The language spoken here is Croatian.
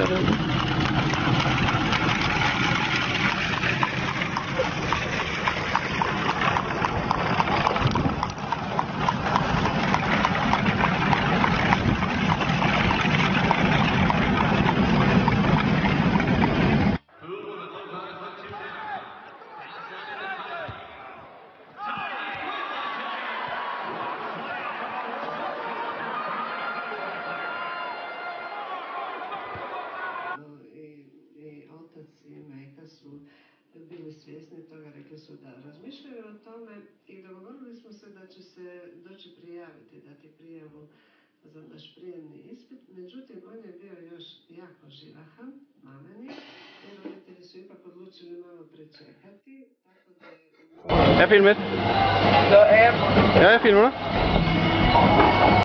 Su bili svjesni toga, rekli su da razmišljaju o tome i dogovorili smo se da će se doći prijaviti, dati prijavu za naš prijemni ispit. Međutim, on je bio još jako živahan, maleni, i roditelji su ipak odlučili malo pričekati, tako da je... Jag filmet? Ja, jag filmar.